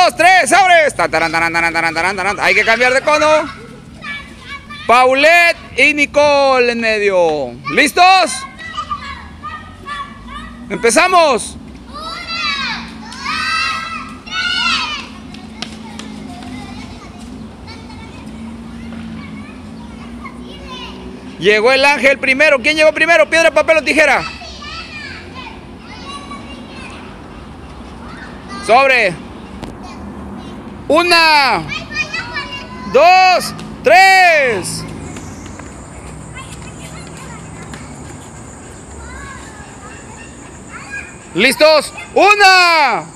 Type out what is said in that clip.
2, 3, sobres. Hay que cambiar de cono. Paulette y Nicole en medio. ¿Listos? Empezamos. Llegó el Ángel primero. ¿Quién llegó primero? Piedra, papel o tijera. Sobre. 1, 2, 3. ¿Listos? 1.